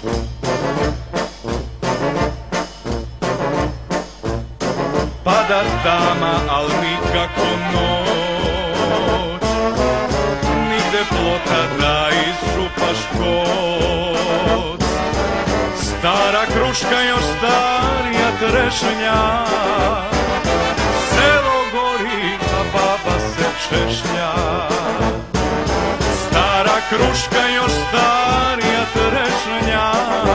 Pada tama, al nikako noć, nigde plota da iščupaš koc. Stara kruška, još starija trešnja, selo gori, a baba se češlja. Stara kruška, još starija trešnja,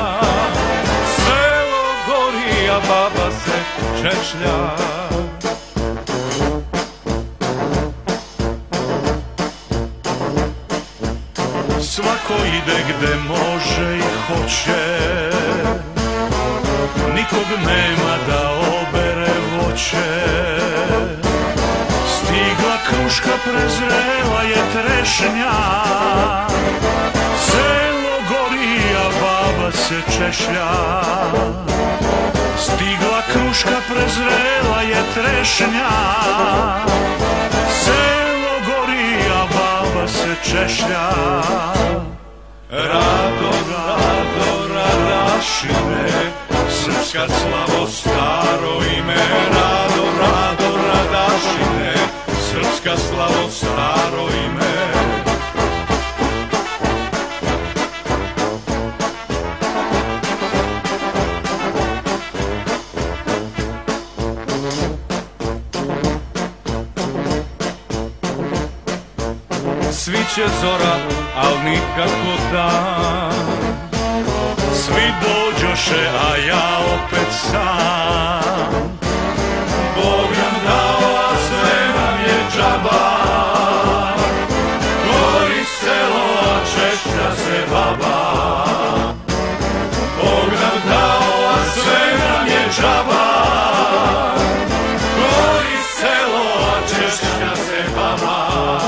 selo gori, a baba se češlja. Svako ide gde može i hoće, nikog nema da obere voće. Stigla kruška, prezrela je trešnja, selo gori, a baba se češlja. Stigla kruška, prezrela je trešnja, selo gori, a baba se češlja. Rado, rado, radašine, srpska slavo, staro ime. Rado, rado, radašine, srpska slavo, staro ime. Sviće zora, al nikako dan. Svi dođoše, a ja opet sam. Bog nam dao, a sve nam je džaba. Gori selo, a češlja se baba. Bog nam dao, a sve nam je džaba. Gori selo, a češlja se baba.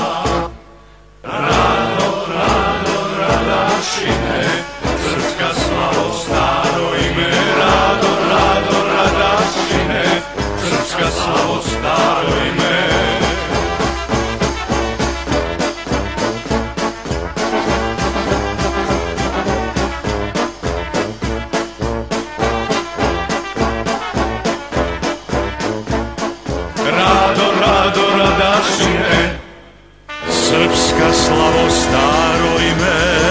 Srpska slavo, staro ime. Rado, rado, radašine, srpska slavo, staro ime. Rado, rado, radašine, srpska slavo, staro ime.